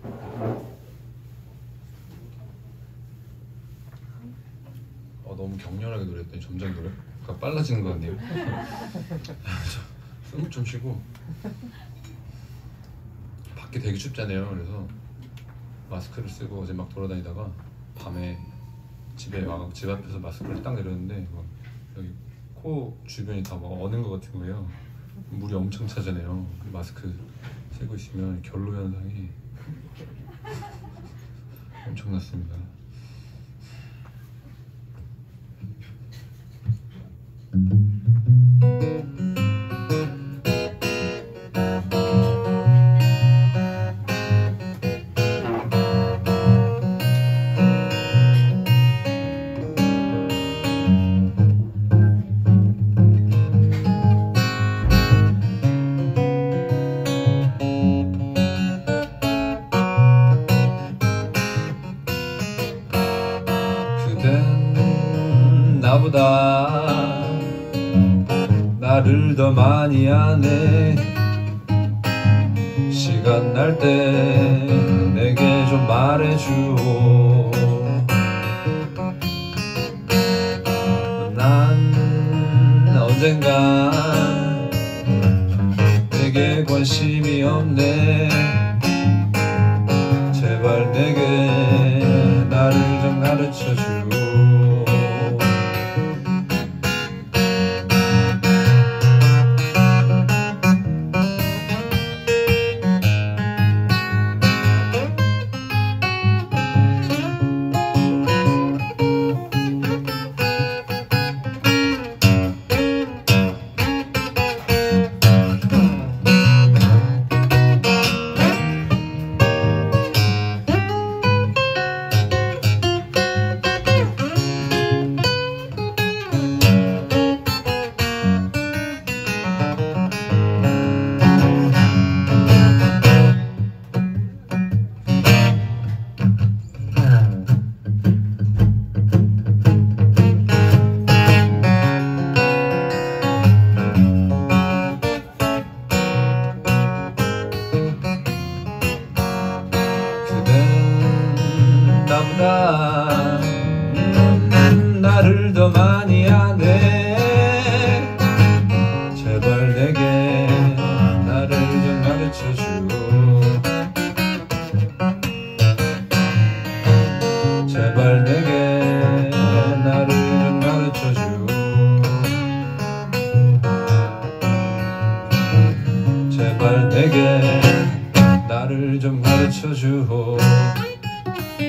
너무 격렬하게 노래했더니 점점 노래가 빨라지는 것 같네요. 숨을 좀 쉬고. 밖에 되게 춥잖아요. 그래서 마스크를 쓰고 어제 막 돌아다니다가 밤에 집에 와서 집 앞에서 마스크를 딱 내렸는데 막 여기 코 주변이 다 막 어는 것 같은 거예요. 물이 엄청 차잖아요. 마스크 쓰고 있으면 결로 현상이 엄청났습니다. 나보다 나를 더 많이 아네. 시간 날 때 내게 좀 말해주오. 난 언젠가 내게 관심이 없네. 제발 내게 나를 좀 가르쳐주오. 나를 더 많이 아네. 제발 내게 나를 좀 가르쳐주오. 제발 내게 나를 좀 가르쳐주오. 제발 내게 나를 좀 가르쳐주오.